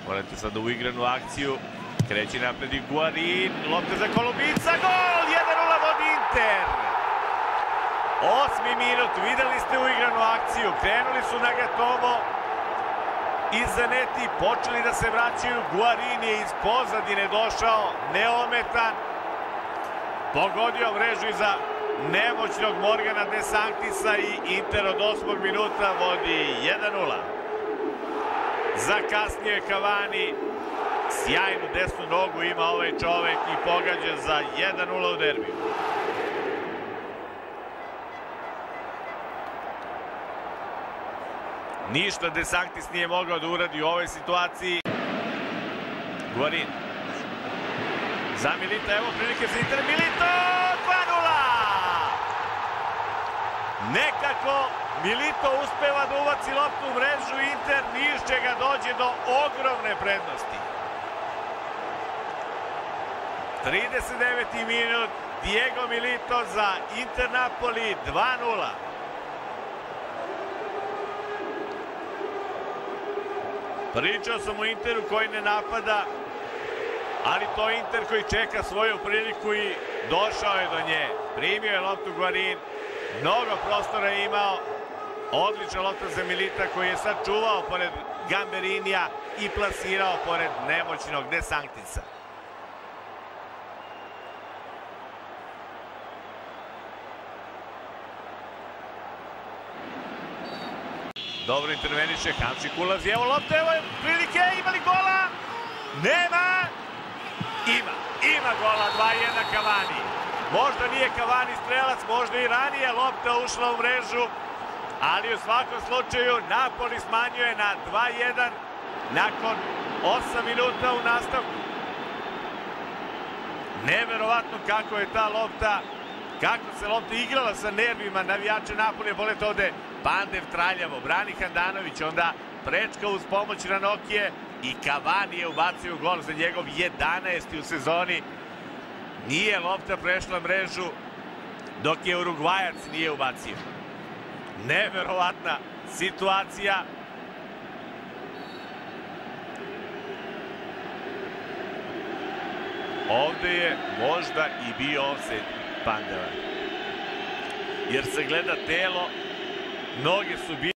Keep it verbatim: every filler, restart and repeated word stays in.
Morate sad u igranu akciju. Kreći napred i Guarin. Lopta za Kolubinca. Gol! jedan nula vodi Inter. Osmi minut. Videli ste u igranu akciju. Krenuli su na Gatovo. Iza neti počeli da se vraćaju. Guarin je iz pozadine došao. Neometan. Pogodio mrežu iza nemoćnog Morgana De Sanctisa i Inter od osmog minuta vodi jedan nula. Zakasnio je Cavani. Sjajnu desnu nogu ima ovaj čovek i pogađa za jedan nula u derbiju. Ništa De Sanctis nije mogao da uradi u ovoj situaciji. Guarin. Za Milita, evo prilike za Inter. Milito, dva nula! Nekako Milito uspeva da uvaci loptu u mrežu. Inter ni iz čega dođe do ogromne prednosti. trideset deveti minut, Diego Milito za Inter Napoli, dva nula. Pričao sam o Interu koji ne napada, ali to je Inter koji čeka svoju priliku i došao je do nje. Primio je loptu Guarin, mnogo prostora je imao, odlična lopta za Milita koji je sad čuvao pored Gamberinija i plasirao pored nemoćnog De Sanctisa. Dobro interveniše, Hamšik ulazi, evo lopta, evo je prilike, ima li gola? Nema! Ima, ima gola, dva jedan Cavani. Možda nije Cavani strelac, možda i ranije lopta ušla u mrežu, ali u svakom slučaju Napoli smanjuje na dva jedan nakon osam minuta u nastavku. Neverovatno kako je ta lopta, kako se lopta igrala sa nervima navijača Napolija. Bolete ovde Pandev traljavo, brani Handanović, onda prečka uz pomoć Ranokije i Cavani je ubacio gol za njegov jedanaesti u sezoni. Nije lopta prešla mrežu dok je Urugvajac nije ubacio. Neverovatna situacija. Ovde je možda i bio ofsajd Pandeva. Jer se gleda telo, noge su bile